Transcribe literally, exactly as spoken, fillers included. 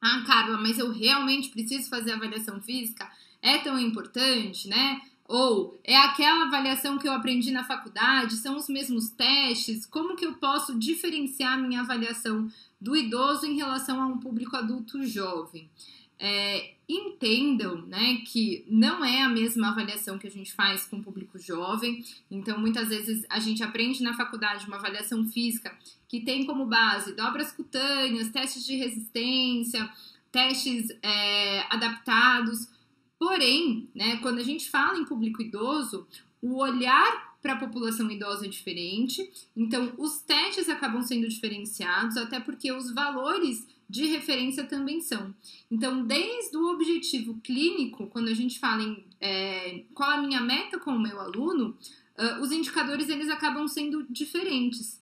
Ah, Carla, mas eu realmente preciso fazer avaliação física? É tão importante, né? Ou é aquela avaliação que eu aprendi na faculdade? São os mesmos testes? Como que eu posso diferenciar minha avaliação do idoso em relação a um público adulto jovem? É, entendam, né, que não é a mesma avaliação que a gente faz com o público jovem. Então, muitas vezes a gente aprende na faculdade uma avaliação física que tem como base dobras cutâneas, testes de resistência, testes é, adaptados. Porém, né, quando a gente fala em público idoso, o olhar para a população idosa é diferente, então os testes acabam sendo diferenciados, até porque os valores de referência também são. Então, desde o objetivo clínico, quando a gente fala em é, qual a minha meta com o meu aluno, uh, os indicadores eles acabam sendo diferentes.